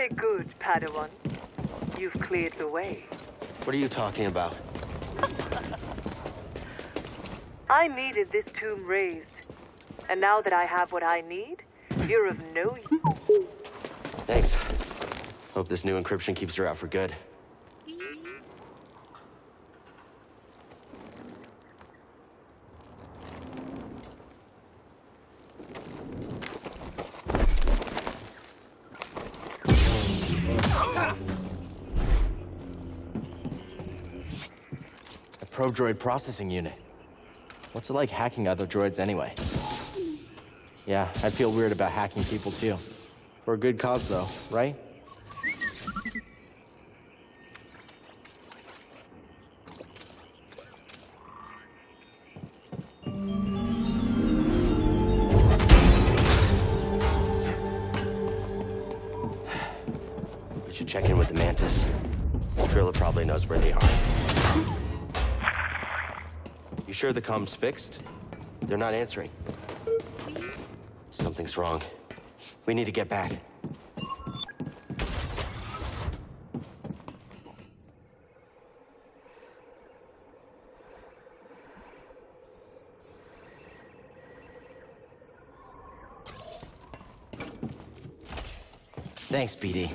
Very good, Padawan. You've cleared the way. What are you talking about? I needed this tomb raised. And now that I have what I need, you're of no use. Thanks. Hope this new encryption keeps her out for good. A Pro-Droid processing unit. What's it like hacking other droids anyway? Yeah, I feel weird about hacking people too. For a good cause though, right? We should check in with the Mantis. Trilla probably knows where they are. You sure the comm's fixed? They're not answering. Something's wrong. We need to get back. Thanks, BD.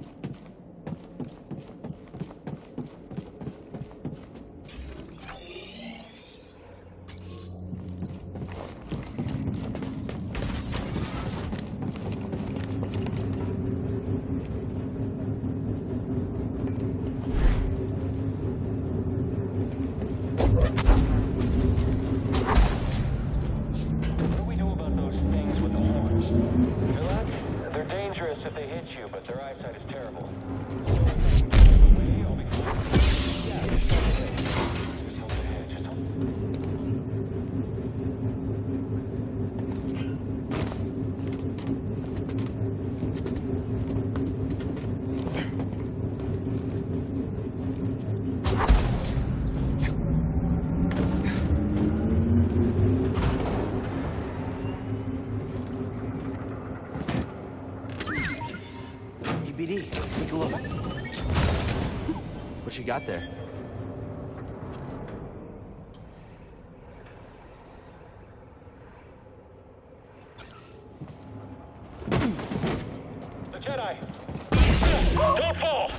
BD, take a look. What you got there? The Jedi! Don't fall!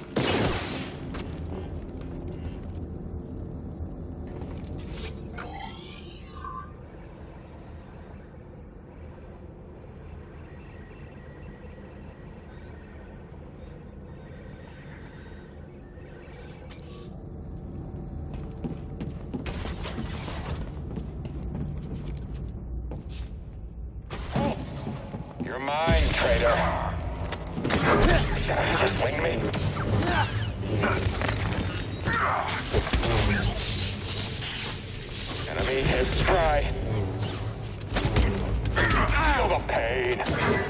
You're mine, traitor. Just wing me. Enemy is spry. Feel the pain.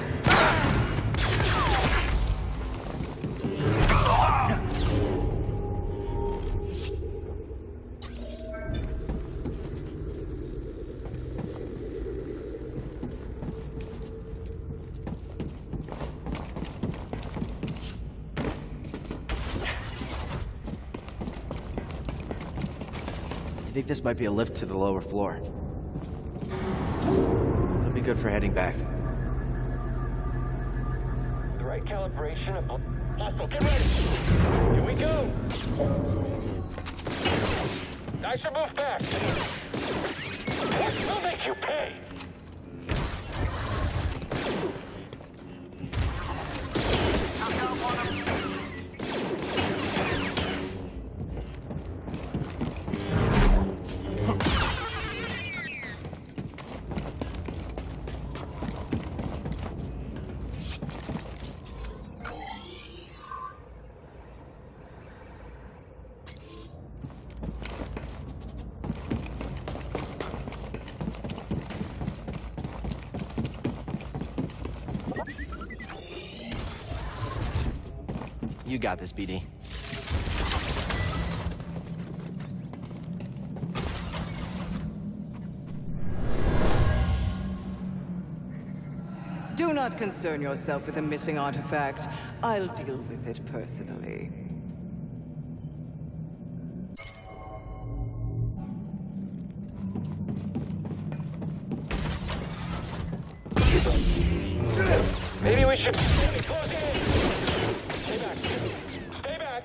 I think this might be a lift to the lower floor. It'll be good for heading back. The right calibration of... Hostile, get ready! Here we go! I should move back! We'll make you pay! You got this, BD. Do not concern yourself with a missing artifact. I'll deal with it personally. Maybe we should... Close in! Stay back. Stay back!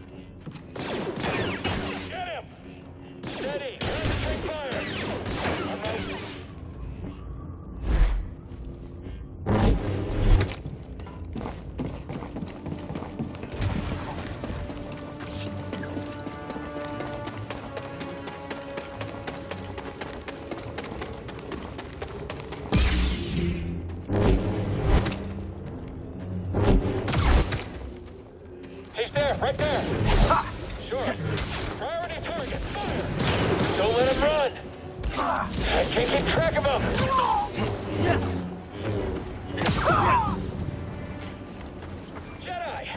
Get him! Steady! Concentrate fire! All right. Right there! Ha! Sure. Priority target, fire! Don't let him run! I can't keep track of him! Jedi!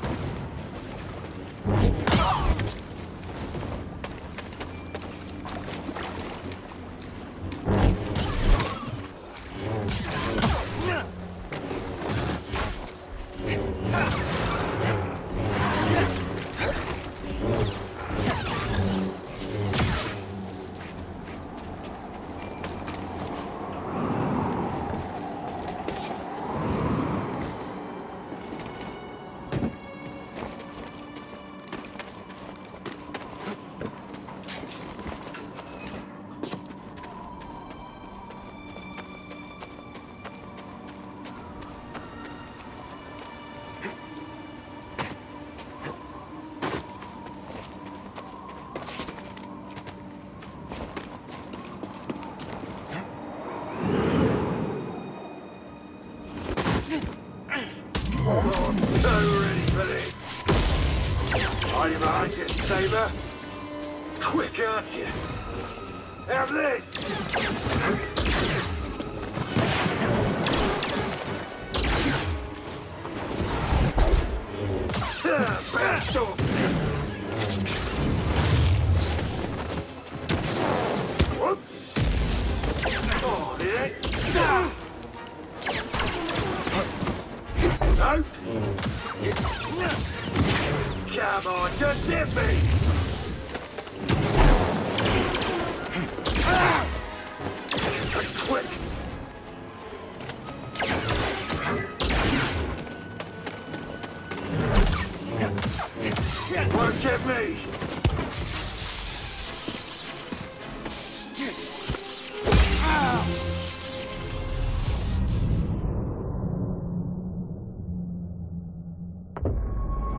I'm so ready for this. Are you behind you, Saber? Quick, aren't you? Have this! Bounced off! Whoops! Oh, that's... Nope! Come on, just hit me! Ah!